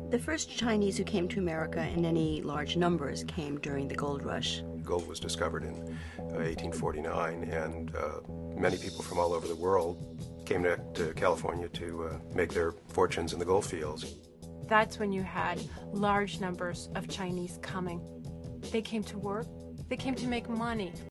The first Chinese who came to America in any large numbers came during the gold rush. Gold was discovered in 1849, and many people from all over the world came to California to make their fortunes in the gold fields. That's when you had large numbers of Chinese coming. They came to work, they came to make money.